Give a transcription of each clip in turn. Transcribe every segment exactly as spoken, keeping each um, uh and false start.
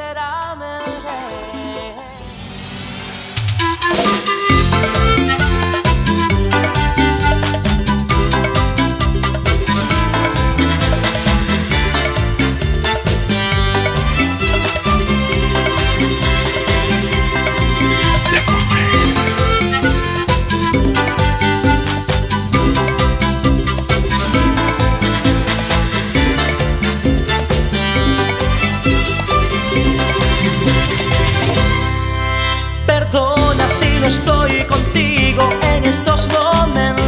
sinceramente. Perdona si no estoy contigo en estos momentos.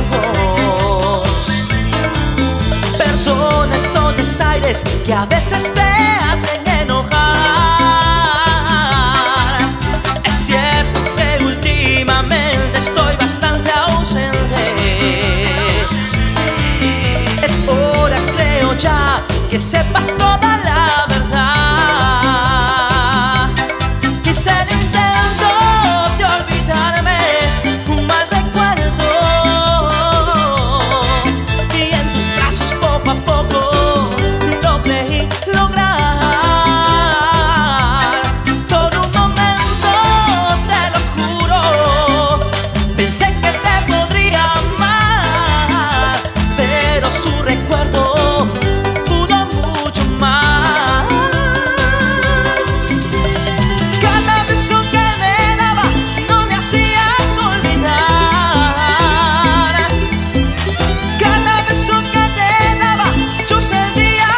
Perdona estos desaires que a veces te hacen enojar. Es cierto que últimamente estoy bastante ausente. Es hora, creo ya, que sepas toda la verdad. Quise el intento de olvidarme, un mal recuerdo, y en tus brazos poco a poco lo creí lograr. Por un momento, te lo juro, pensé que te podría amar, pero su recuerdo pudo mucho más. Cada beso que me dabas no me hacías olvidar. Cada beso que te daba yo sentía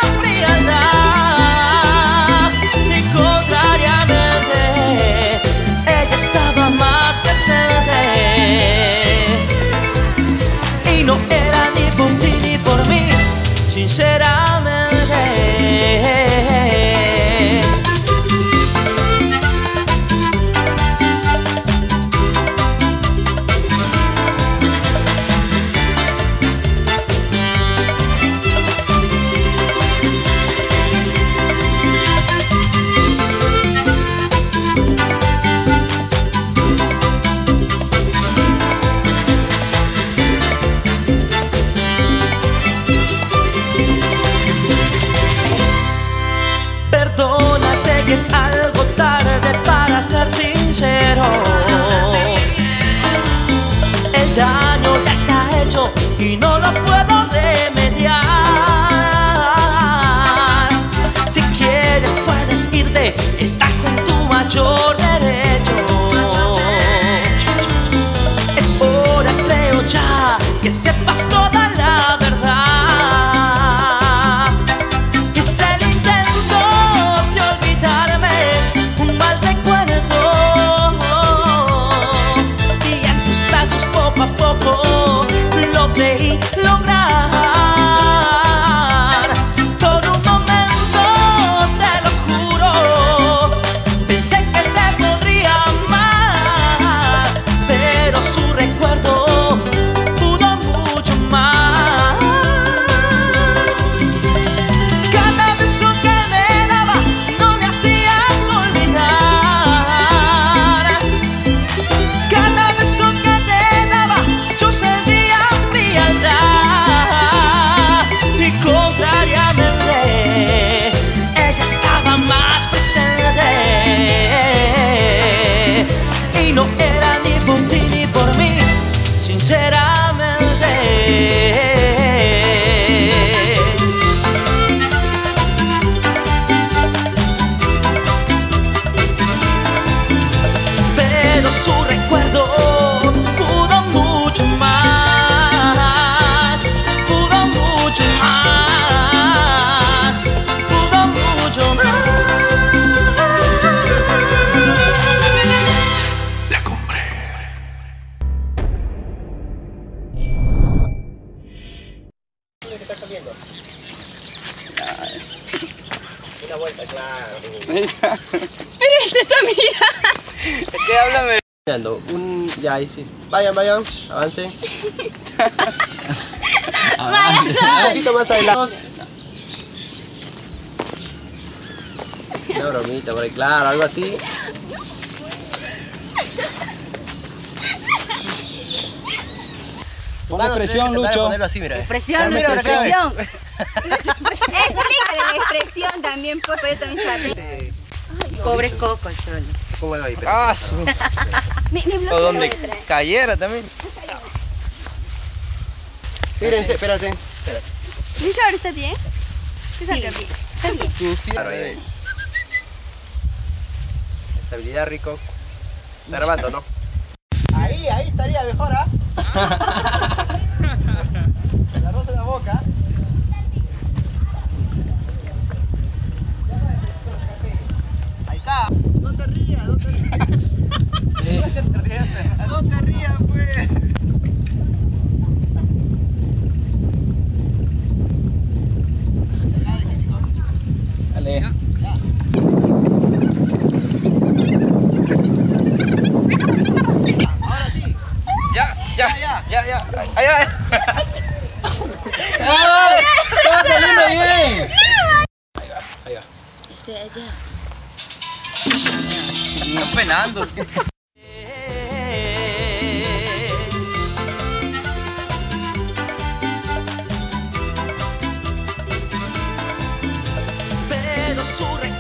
frialdad. Y contrariamente ella estaba más presente. Y no era ni por ti ni por mí, sinceramente. Perdona, sé que es algo tarde para ser sincero. El daño ya está hecho y no lo puedo remediar. Si quieres puedes irte, estás en tu mayor derecho. Es hora, creo ya, que sepas toda la verdad. Quise el intento de olvidarme, un mal recuerdo, y en tus brazos poco a poco lo creí lograr. Por un momento, te lo juro, pensé que te podría amar, pero su recuerdo pudo mucho más. Cada beso que me dabas no me hacías olvidar. Cada beso que te daba yo sentía frialdad. Y contrariamente ella estaba más presente. Y no era ni por ti ni por mí, sinceramente. Pero su recuerdo pudo mucho más, pudo mucho más, pudo mucho más. La cumbre. ¿Qué estás comiendo? Una vuelta, claro. Pero este está mirando. Es que háblame. Un... Ya, ahí sí. Vayan, vayan, avancen. Un poquito más adelante. Una bromita por ahí, claro, algo así. Ponle presión, Lucho. Así, mira. Presión, Mira, Lucho, mira, presión. Explícale la expresión también, pues, pero yo también sabía. Pobre Coco, solo. ¿Cómo va ahí? Ah, su... Ni, ni O donde cayera también. Fíjense, espérate. ¿Mi short está bien? Sí, salga bien. Está bien. Claro, ahí. Estabilidad, rico. Está grabando, ¿no? Ahí, ahí estaría mejor, ¿ah? El arroz de la boca. Ahí está. No te rías, no te rías. No te rías, no te rías, pues. Dale. Ahora sí. Ya, ya, ya, ya, ya. Ahí va. ¡Ay! ¡Está saliendo bien! Ahí va, ahí va. Este de allá. Están penando. Pero su